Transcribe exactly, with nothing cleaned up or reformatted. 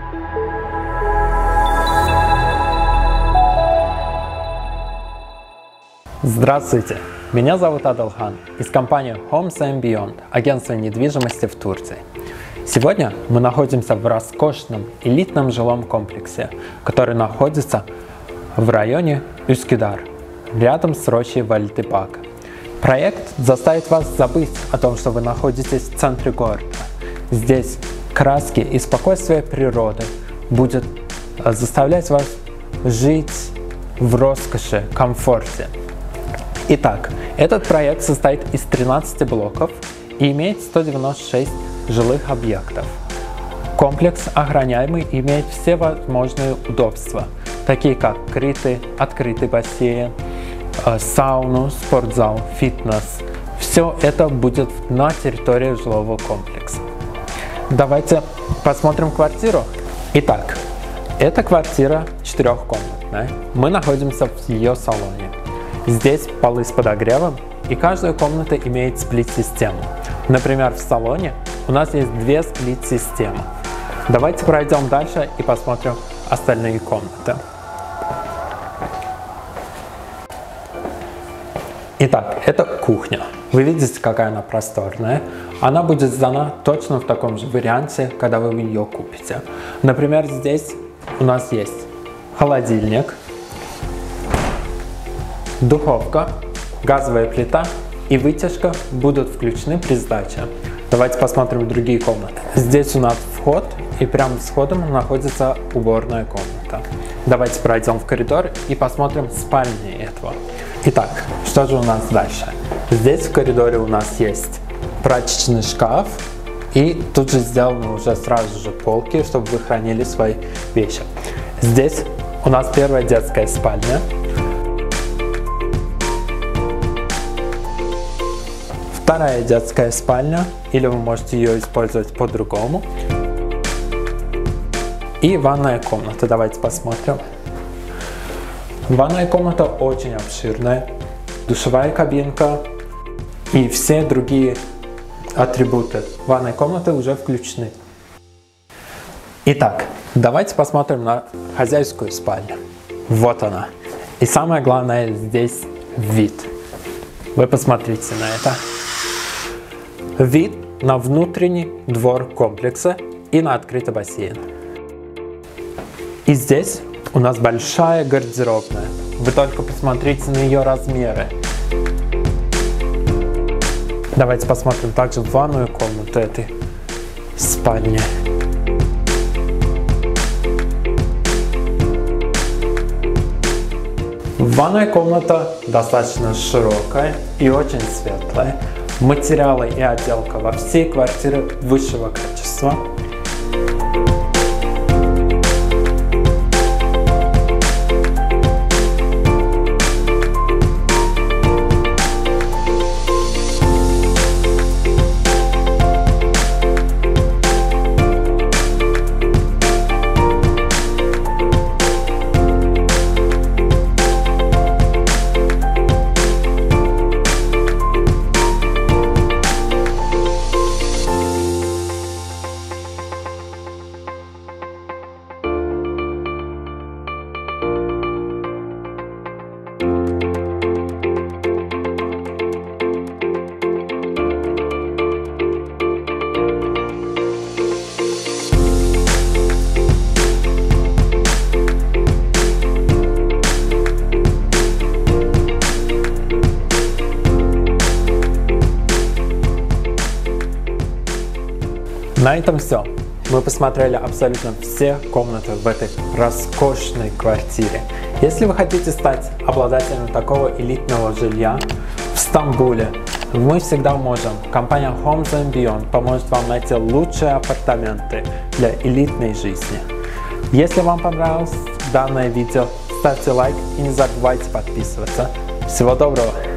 Здравствуйте, меня зовут Адалхан из компании Homes and Beyond, агентство недвижимости в Турции. Сегодня мы находимся в роскошном элитном жилом комплексе, который находится в районе Üsküdar, рядом с рощей Вальдебак. Проект заставит вас забыть о том, что вы находитесь в центре города. Здесь краски и спокойствие природы будет заставлять вас жить в роскоши, комфорте. Итак, этот проект состоит из тринадцати блоков и имеет сто девяносто шесть жилых объектов. Комплекс охраняемый имеет все возможные удобства, такие как крытый, открытый бассейн, сауну, спортзал, фитнес. Все это будет на территории жилого комплекса. Давайте посмотрим квартиру. Итак, эта квартира четырехкомнатная. Мы находимся в ее салоне. Здесь полы с подогревом, и каждая комната имеет сплит-систему. Например, в салоне у нас есть две сплит-системы. Давайте пройдем дальше и посмотрим остальные комнаты. Итак, это кухня. Вы видите, какая она просторная. Она будет сдана точно в таком же варианте, когда вы ее купите. Например, здесь у нас есть холодильник, духовка, газовая плита и вытяжка будут включены при сдаче. Давайте посмотрим другие комнаты. Здесь у нас вход, и прямо с входом находится уборная комната. Давайте пройдем в коридор и посмотрим спальни этого. Итак, что же у нас дальше? Здесь в коридоре у нас есть прачечный шкаф, и тут же сделаны уже сразу же полки, чтобы вы хранили свои вещи. Здесь у нас первая детская спальня. Вторая детская спальня, или вы можете ее использовать по-другому. И ванная комната. Давайте посмотрим. Ванная комната очень обширная. Душевая кабинка и все другие атрибуты ванной комнаты уже включены. Итак, давайте посмотрим на хозяйскую спальню. Вот она. И самое главное здесь вид. Вы посмотрите на это. Вид на внутренний двор комплекса и на открытый бассейн. И здесь у нас большая гардеробная. Вы только посмотрите на ее размеры. Давайте посмотрим также ванную комнату этой спальни. Ванная комната достаточно широкая и очень светлая. Материалы и отделка во всей квартире высшего качества. На этом все. Мы посмотрели абсолютно все комнаты в этой роскошной квартире. Если вы хотите стать обладателем такого элитного жилья в Стамбуле, мы всегда можем. Компания Homes and Beyond поможет вам найти лучшие апартаменты для элитной жизни. Если вам понравилось данное видео, ставьте лайк и не забывайте подписываться. Всего доброго!